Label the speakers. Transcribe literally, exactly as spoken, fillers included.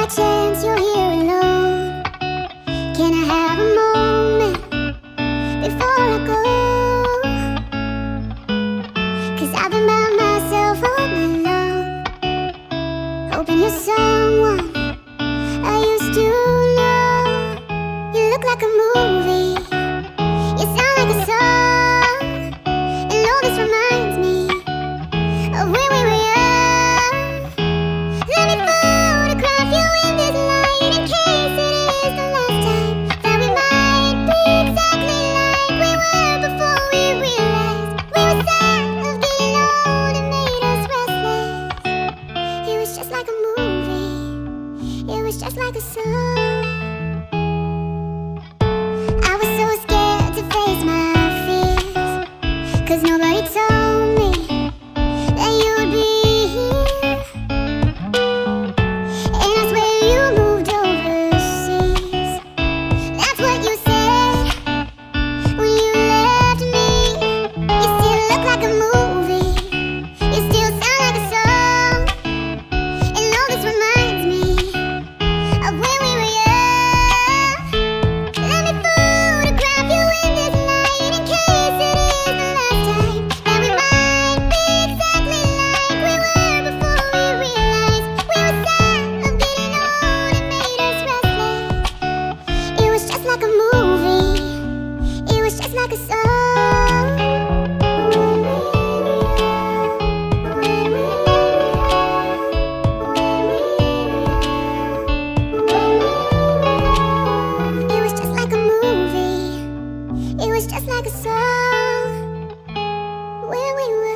Speaker 1: chance you're here alone. Can I have a moment before I go? 'Cause I've been by myself all night long, hoping you're someone I used to know. You look like a movie, you sound like a song, and all this reminds me of when we were young. Let me photograph you in this light, in case it is the last time that we might be exactly like we were before we realized we were sad of getting old and made us restless. It was just like a movie, it was just like a song. I was so scared to face my fears, 'cause nobody told me that you would be here. And I swear you moved overseas, that's what you said when you left me. You still look like a movie, you still sound like a song, and all this reminds me of when we were young. Let me photograph you in this light, in case it is the last time that we might be exactly like we were before we realized we were sad of getting old and made us restless. It was just like a movie, it was just like a song. It was just like a movie, it was just like a song, when we were